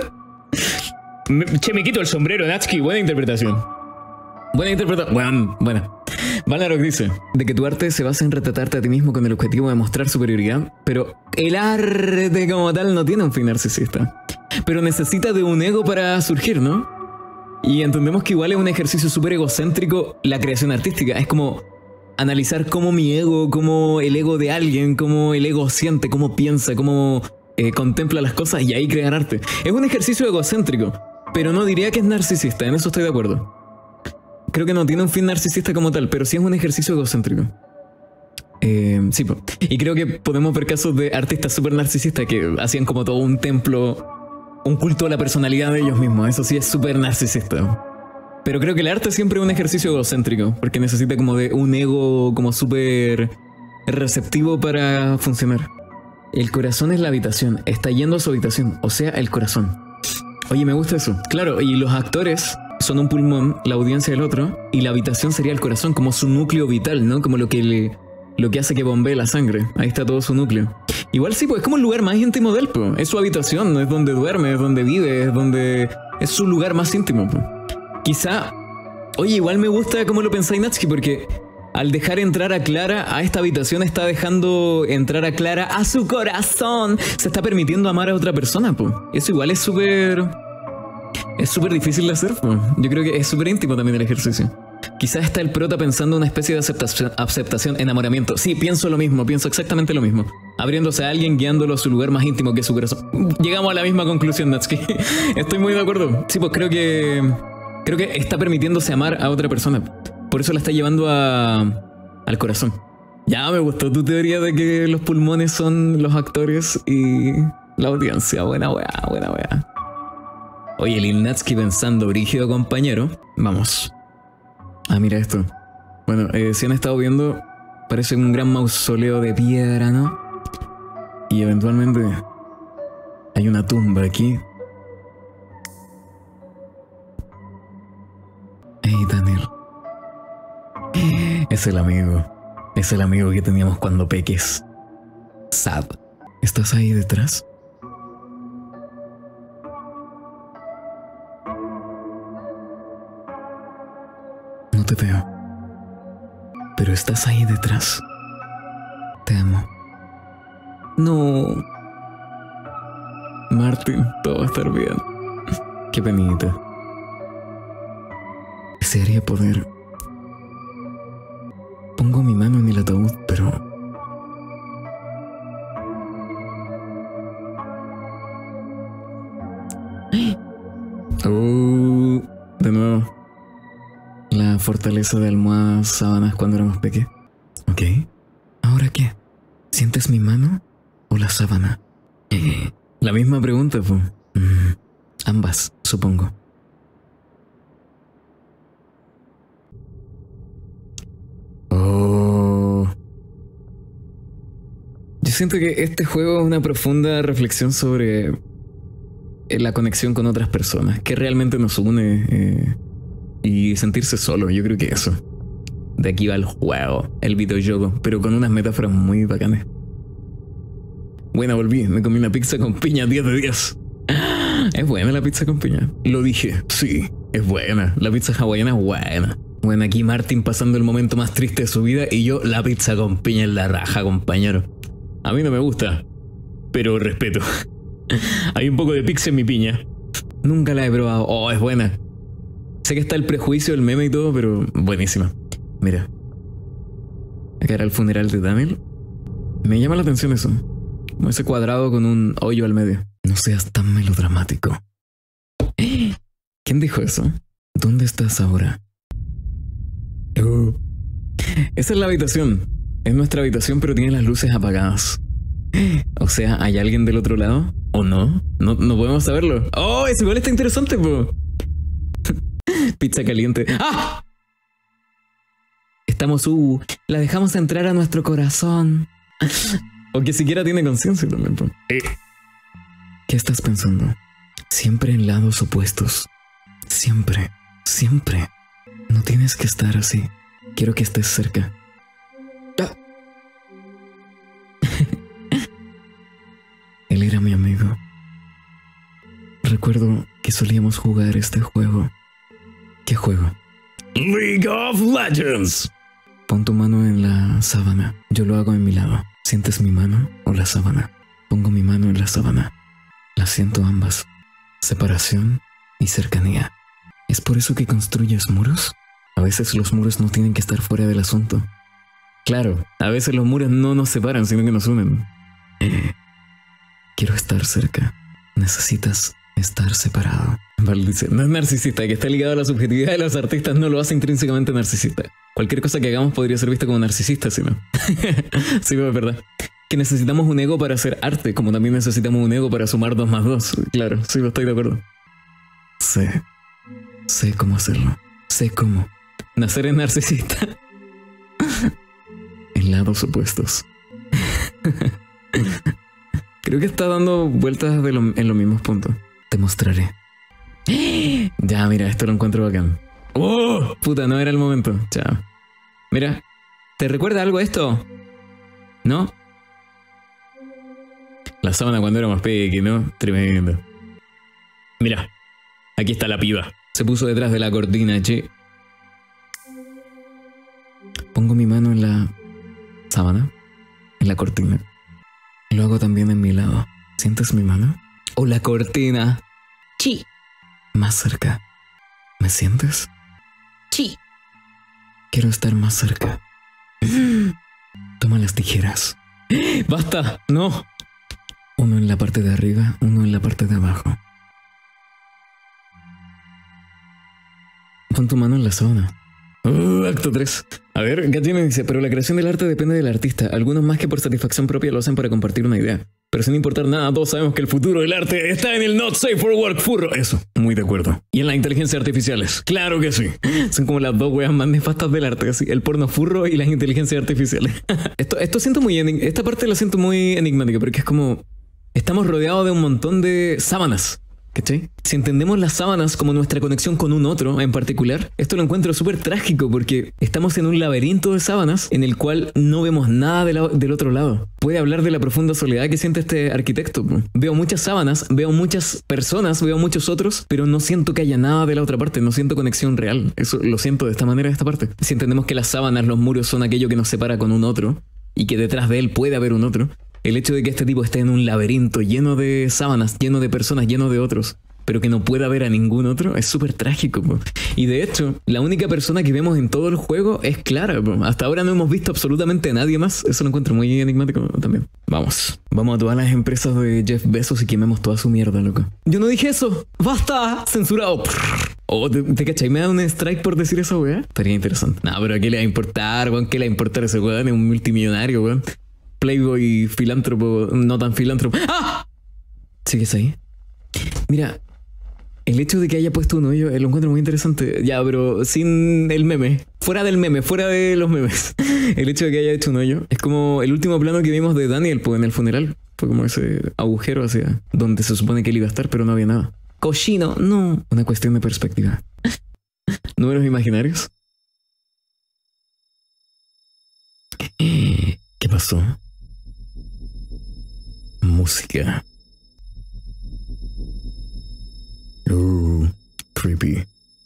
Me, che, me quito el sombrero, Natsuki. Buena interpretación. Buena interpretación. Bueno, buena. Valnarok dice, de que tu arte se basa en retratarte a ti mismo con el objetivo de mostrar superioridad, pero el arte como tal no tiene un fin narcisista. Pero necesita de un ego para surgir, ¿no? Y entendemos que igual es un ejercicio súper egocéntrico la creación artística. Es como analizar cómo mi ego, cómo el ego de alguien, cómo el ego siente, cómo piensa, cómo eh, contempla las cosas y ahí crear arte. Es un ejercicio egocéntrico, pero no diría que es narcisista, en eso estoy de acuerdo. Creo que no tiene un fin narcisista como tal, pero sí es un ejercicio egocéntrico. Eh, sí, po. Y creo que podemos ver casos de artistas súper narcisistas que hacían como todo un templo, un culto a la personalidad de ellos mismos. Eso sí es súper narcisista. Pero creo que el arte siempre es un ejercicio egocéntrico, porque necesita como de un ego como súper receptivo para funcionar. El corazón es la habitación, está yendo a su habitación, o sea, el corazón. Oye, me gusta eso. Claro, y los actores son un pulmón, la audiencia el otro, y la habitación sería el corazón, como su núcleo vital, ¿no? Como lo que le, lo que hace que bombee la sangre. Ahí está todo su núcleo. Igual sí, pues es como el lugar más íntimo de él, pues. Es su habitación, es donde duerme, es donde vive, es donde... Es su lugar más íntimo, pues. Quizá... Oye, igual me gusta cómo lo pensáis, Natsuki, porque al dejar entrar a Clara a esta habitación está dejando entrar a Clara a su corazón. Se está permitiendo amar a otra persona, pues. Eso igual es súper... Es súper difícil de hacer, pues. Yo creo que es súper íntimo también el ejercicio. Quizás está el prota pensando una especie de aceptación, aceptación, enamoramiento. Sí, pienso lo mismo, pienso exactamente lo mismo. Abriéndose a alguien, guiándolo a su lugar más íntimo que es su corazón. Llegamos a la misma conclusión, Natsuki. Estoy muy de acuerdo. Sí, pues creo que... Creo que está permitiéndose amar a otra persona. Por eso la está llevando a... al corazón. Ya me gustó tu teoría de que los pulmones son los actores y la audiencia. Buena weá, buena weá. Oye, Lil Natsuki pensando, brígido compañero. Vamos. Ah, mira esto. Bueno, eh, si han estado viendo, parece un gran mausoleo de piedra, ¿no? Y eventualmente hay una tumba aquí. Hey, Daniel. Es el amigo. Es el amigo que teníamos cuando peques. Sad. ¿Estás ahí detrás? No te veo. Pero estás ahí detrás. Te amo. No. Martin, todo va a estar bien. Qué penita. Desearía poder... Pongo mi mano en el ataúd, pero... Oh, de nuevo. La fortaleza de almohadas, sábanas cuando éramos pequeños. Ok. ¿Ahora qué? ¿Sientes mi mano o la sábana? Eh, la misma pregunta, pues. Mm, ambas, supongo. Oh. Yo siento que este juego es una profunda reflexión sobre la conexión con otras personas, que realmente nos une eh, y sentirse solo. Yo creo que eso. De aquí va el juego, el videojuego, pero con unas metáforas muy bacanas. Buena, volví. Me comí una pizza con piña, diez de diez. Es buena la pizza con piña. Lo dije, sí, es buena. La pizza hawaiana es buena. Bueno, aquí Martin pasando el momento más triste de su vida y yo la pizza con piña en la raja, compañero. A mí no me gusta, pero respeto. Hay un poco de pizza en mi piña. Nunca la he probado. Oh, es buena. Sé que está el prejuicio, el meme y todo, pero buenísima. Mira. Acá era el funeral de Daniel. Me llama la atención eso. Como ese cuadrado con un hoyo al medio. No seas tan melodramático. ¿Quién dijo eso? ¿Dónde estás ahora? Uh. Esa es la habitación. Es nuestra habitación, pero tiene las luces apagadas. O sea, ¿hay alguien del otro lado? ¿O no? No, no podemos saberlo. ¡Oh! Ese igual está interesante, po. Pizza caliente. ¡Ah! Estamos, uh, la dejamos entrar a nuestro corazón. O que siquiera tiene conciencia también, po. Eh. ¿Qué estás pensando? Siempre en lados opuestos. Siempre, siempre. No tienes que estar así. Quiero que estés cerca. Ah. Él era mi amigo. Recuerdo que solíamos jugar este juego. ¿Qué juego? League of Legends. Pon tu mano en la sábana. Yo lo hago en mi lado. ¿Sientes mi mano o la sábana? Pongo mi mano en la sábana. Las siento ambas. Separación y cercanía. ¿Es por eso que construyes muros? A veces los muros no tienen que estar fuera del asunto. Claro, a veces los muros no nos separan, sino que nos unen. Eh, quiero estar cerca. Necesitas estar separado. Val dice, no es narcisista, que está ligado a la subjetividad de los artistas no lo hace intrínsecamente narcisista. Cualquier cosa que hagamos podría ser vista como narcisista, si no. Sí, es verdad. Que necesitamos un ego para hacer arte, como también necesitamos un ego para sumar dos más dos. Claro, sí, estoy de acuerdo. Sé. Sé cómo hacerlo. Sé cómo. Nacer es narcisista. En lados opuestos. Creo que está dando vueltas de lo, en los mismos puntos. Te mostraré. Ya, mira, esto lo encuentro bacán. ¡Oh! Puta, no era el momento. Chao. Mira, ¿te recuerda algo esto? ¿No? La sábana cuando éramos pequeños, ¿no? Tremendo. Mira, aquí está la piba. Se puso detrás de la cortina, che. Pongo mi mano en la sábana, en la cortina. Lo hago también en mi lado. ¿Sientes mi mano? ¿O la cortina? Sí. Más cerca. ¿Me sientes? Sí. Quiero estar más cerca. Toma las tijeras. ¡Basta! ¡No! Uno en la parte de arriba, uno en la parte de abajo. Pon tu mano en la sábana. Uh, acto tres. A ver, Gatino dice, pero la creación del arte depende del artista. Algunos más que por satisfacción propia lo hacen para compartir una idea. Pero sin importar nada, todos sabemos que el futuro del arte está en el not safe for work, furro. Eso, muy de acuerdo. Y en las inteligencias artificiales. Claro que sí. Son como las dos weas más nefastas del arte, así. El porno furro y las inteligencias artificiales. esto, esto siento muy... Esta parte la siento muy enigmática, porque es como... Estamos rodeados de un montón de sábanas. ¿Cachai? Si entendemos las sábanas como nuestra conexión con un otro en particular, esto lo encuentro súper trágico porque estamos en un laberinto de sábanas en el cual no vemos nada de la, del otro lado. Puede hablar de la profunda soledad que siente este arquitecto. Veo muchas sábanas, veo muchas personas, veo muchos otros, pero no siento que haya nada de la otra parte, no siento conexión real. Eso lo siento de esta manera, de esta parte. Si entendemos que las sábanas, los muros son aquello que nos separa con un otro y que detrás de él puede haber un otro, el hecho de que este tipo esté en un laberinto lleno de sábanas, lleno de personas, lleno de otros, pero que no pueda ver a ningún otro, es súper trágico, po. Y de hecho, la única persona que vemos en todo el juego es Clara, po. Hasta ahora no hemos visto absolutamente a nadie más. Eso lo encuentro muy enigmático también. Vamos, vamos a todas las empresas de Jeff Bezos y quememos toda su mierda, loco. Yo no dije eso. ¡Basta! Censurado. Oh, ¿te, te cachai? ¿Me da un strike por decir eso, weón? Estaría interesante. No, pero ¿a qué le va a importar, weón? ¿Qué le va a importar a ese weón? Es un multimillonario, weón. Playboy, filántropo, no tan filántropo. ¡Ah! ¿Sigues ahí? Mira, el hecho de que haya puesto un hoyo, lo encuentro muy interesante. Ya, pero sin el meme. Fuera del meme, fuera de los memes. El hecho de que haya hecho un hoyo es como el último plano que vimos de Daniel, pues, en el funeral. Fue como ese agujero hacia donde se supone que él iba a estar, pero no había nada. Cochino, no. Una cuestión de perspectiva. ¿Números imaginarios? ¿Qué pasó? Música. Uh, creepy.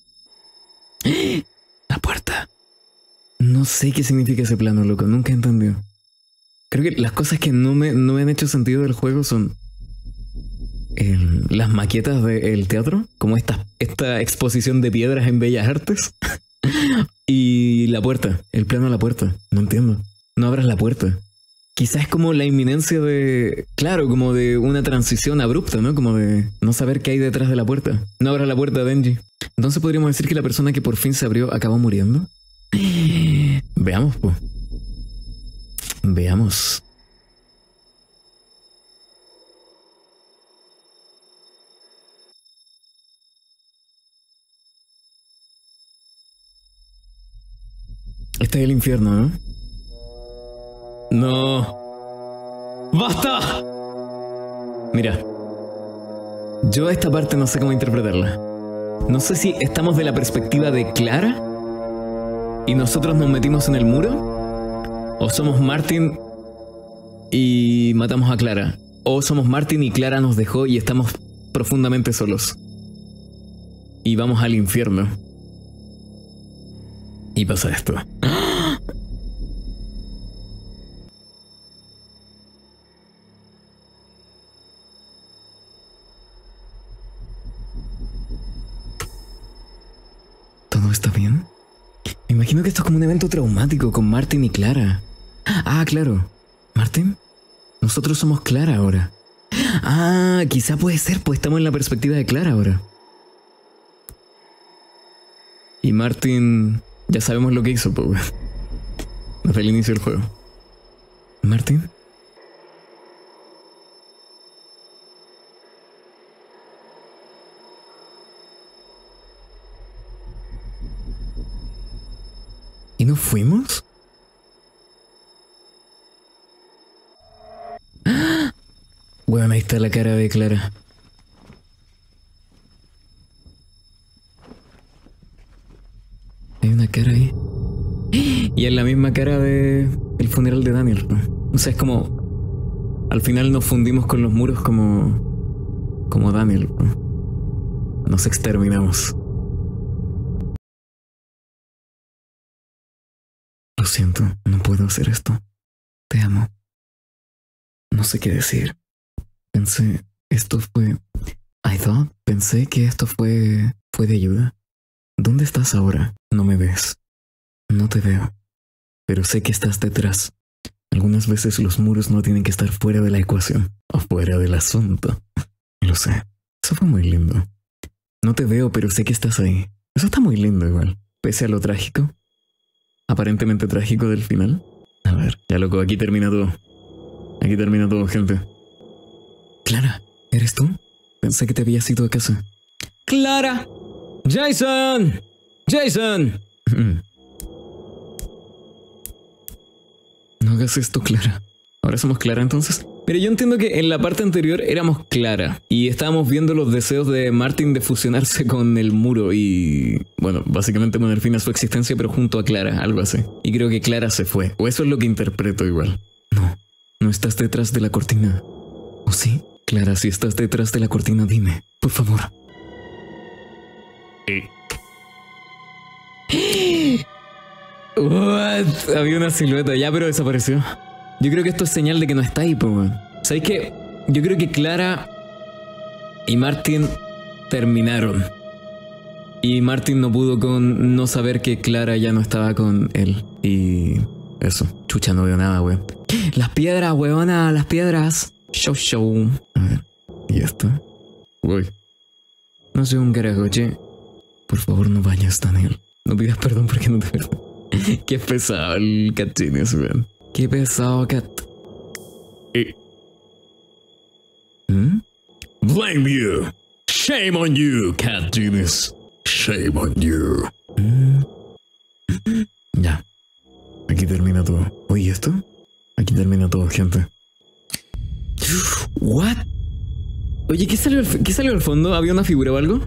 La puerta. No sé qué significa ese plano, loco. Nunca he entendido. Creo que las cosas que no me, no me han hecho sentido del juego son el, las maquetas del teatro, como esta, esta exposición de piedras en Bellas Artes. Y la puerta, el plano de la puerta. No entiendo. No abras la puerta. Quizás es como la inminencia de... Claro, como de una transición abrupta, ¿no? Como de no saber qué hay detrás de la puerta. No abras la puerta, Denji. Entonces podríamos decir que la persona que por fin se abrió acabó muriendo. Veamos, pues. Veamos. Este es el infierno, ¿no? No. ¡Basta! Mira. Yo a esta parte no sé cómo interpretarla. No sé si estamos de la perspectiva de Clara y nosotros nos metimos en el muro, o somos Martin y matamos a Clara, o somos Martin y Clara nos dejó y estamos profundamente solos y vamos al infierno y pasa esto. ¿Todo está bien? Me imagino que esto es como un evento traumático con Martin y Clara. Ah, claro. ¿Martin? Nosotros somos Clara ahora. Ah, quizá puede ser, pues estamos en la perspectiva de Clara ahora. Y Martin... Ya sabemos lo que hizo, pues. Desde el inicio del juego. ¿Martin? ¿Y nos fuimos? ¡Ah! Bueno, ahí está la cara de Clara. Hay una cara ahí. Y es la misma cara de el funeral de Daniel, ¿no? O sea, es como... Al final nos fundimos con los muros como... Como Daniel, ¿no? Nos exterminamos. Lo siento, no puedo hacer esto. Te amo. No sé qué decir. Pensé, esto fue... I thought, pensé que esto fue... Fue de ayuda. ¿Dónde estás ahora? No me ves. No te veo. Pero sé que estás detrás. Algunas veces los muros no tienen que estar fuera de la ecuación. O fuera del asunto. Lo sé. Eso fue muy lindo. No te veo, pero sé que estás ahí. Eso está muy lindo igual. Pese a lo trágico. aparentemente trágico del final. A ver, ya loco, aquí termina todo. Aquí termina todo, gente. Clara, ¿eres tú? Pensé que te habías ido a casa. ¡Clara! ¡Jason! ¡Jason! No hagas esto, Clara. ¿Ahora somos Clara entonces? Pero yo entiendo que en la parte anterior éramos Clara y estábamos viendo los deseos de Martin de fusionarse con el muro y... bueno, básicamente poner fin a su existencia, pero junto a Clara, algo así. Y creo que Clara se fue, o eso es lo que interpreto igual. No, no estás detrás de la cortina. ¿O sí? Clara, si estás detrás de la cortina, dime, por favor. Eh. What? Había una silueta ya, pero desapareció. Yo creo que esto es señal de que no está ahí, po, weón. ¿Sabéis qué? Yo creo que Clara y Martin terminaron. Y Martin no pudo con no saber que Clara ya no estaba con él. Y eso. Chucha, no veo nada, weón. Las piedras, weona, las piedras. Show, show. A ver. ¿Y esto? Uy. No sé un carajo, che. Por favor, no vayas, Daniel. No pidas perdón porque no te perdono. Qué pesado el Cat Genius, weón. Qué pesado, Cat. Eh. ¿Mm? Blame you. Shame on you, Cat Genius. Shame on you. Mm. Ya. Aquí termina todo. Oye, ¿esto? Aquí termina todo, gente. What? Oye, ¿qué salió, al, ¿qué salió al fondo? ¿Había una figura o algo?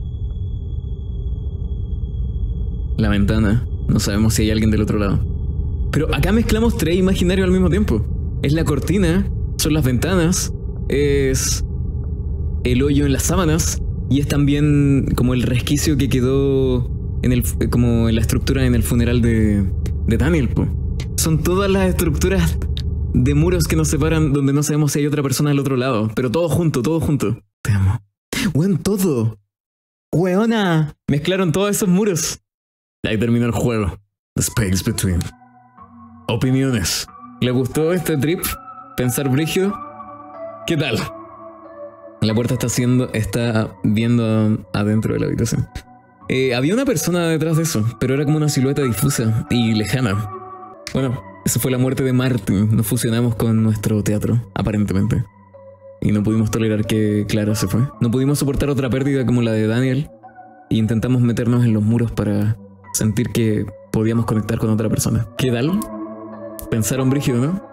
La ventana. No sabemos si hay alguien del otro lado. Pero acá mezclamos tres imaginarios al mismo tiempo. Es la cortina, son las ventanas, es el hoyo en las sábanas y es también como el resquicio que quedó en el, como en la estructura en el funeral de, de Daniel, po. Son todas las estructuras de muros que nos separan donde no sabemos si hay otra persona al otro lado. Pero todo junto, todo junto. Te amo. Weón, todo. Weona. Mezclaron todos esos muros. Ahí terminó el juego. The Space Between. Opiniones. ¿Le gustó este trip? ¿Pensar brígido? ¿Qué tal? La puerta está haciendo, está viendo adentro de la habitación. Eh, había una persona detrás de eso, pero era como una silueta difusa y lejana. Bueno, esa fue la muerte de Martin. Nos fusionamos con nuestro teatro, aparentemente. Y no pudimos tolerar que Clara se fue. No pudimos soportar otra pérdida como la de Daniel. Y intentamos meternos en los muros para sentir que podíamos conectar con otra persona. ¿Qué tal? Pensaron brígido, ¿no?